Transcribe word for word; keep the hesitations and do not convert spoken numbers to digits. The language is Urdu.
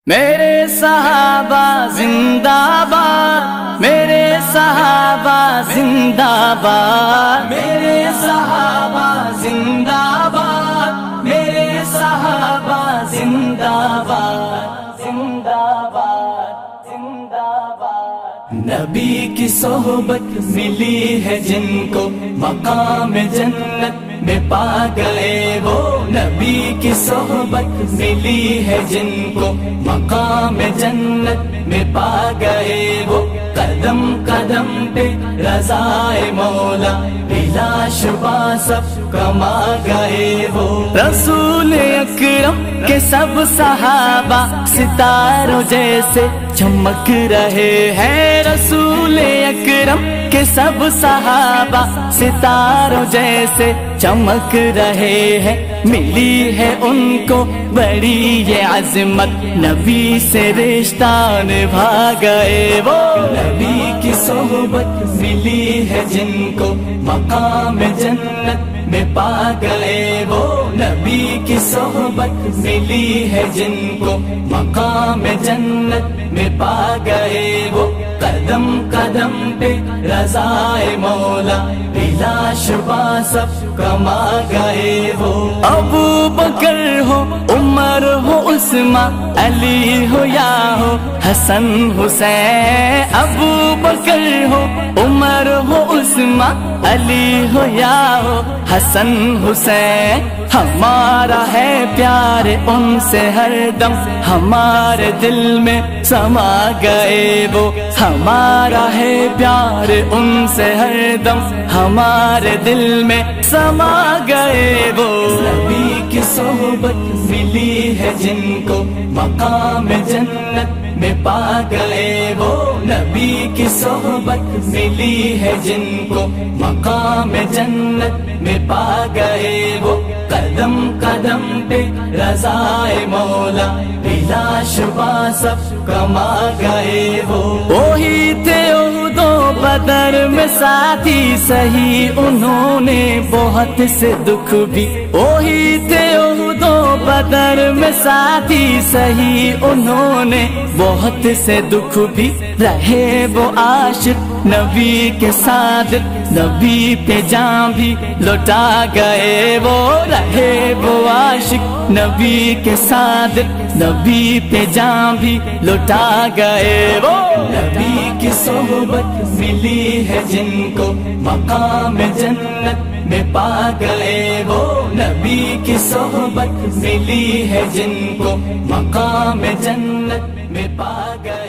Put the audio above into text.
میرے صحابہ زندہ باد، میرے صحابہ زندہ باد، میرے صحابہ زندہ باد، میرے صحابہ زندہ باد، زندہ باد، زندہ باد۔ نبی کی صحبت ملی ہے جن کو مقام جنت میں پا گئے وہ، نبی کی صحبت ملی ہے جن کو مقام جنت میں پا گئے وہ، قدم قدم پہ رضائے مولا بلا شبہ سب کما گئے وہ۔ رسول اکرم کے سب صحابہ ستاروں جیسے چمک رہے ہیں، رسول اکرم کے سب صحابہ ستاروں جیسے چمک رہے ہیں، ملی ہے ان کو بڑی یہ عظمت، نبی سے رشتہ نبھا گئے وہ، نبی کی صحبت ملی ہے جن کو مقام جنت میں پا گئے وہ، نبی کی صحبت ملی ہے جن کو مقام جنت میں پا گئے وہ، قدم قدم پہ رضائے مولا بلا شبہ سب کما گئے وہ۔ ابو بکر ہو، عمر ہو، عثمان، علی ہو یا ہو حسن حسین، ابو بکر ہو، عمر ہو، عثمان، علی ہو یا ہو حسن حسین، ہمارا ہے پیار ان سے ہر دم، ہمارے دل میں سما گئے وہ، ہمارا ہے پیار ان سے ہر دم، ہمارے دل میں سما گئے وہ۔ نبی کی صحبت ملی ہے جن کو مقام جنت میں پا گئے وہ، نبی کی صحبت ملی ہے جن کو مقام جنت میں پا گئے وہ، قدم قدم پہ رضائے مولا بلا شبہ سب کما گئے وہ۔ وہی تھے احد و بدر میں ساتھی، سہی انہوں نے بہت سے دکھ بھی، وہی تھے احد و بدر میں ساتھی، سہی انہوں نے بہت سے دکھ بھی، رہے وہ عاشق نبی کے ساتھ، نبی پہ جان بھی لوٹا گئے وہ، رہے وہ عاشق نبی کے ساتھ، نبی پہ جان بھی لوٹا گئے وہ، نبی کی صحبت ملی ہے جن کو مقام جنت میں پا گئے وہ، نبی کی صحبت ملی ہے جن کو مقام جنت میں پا گئے۔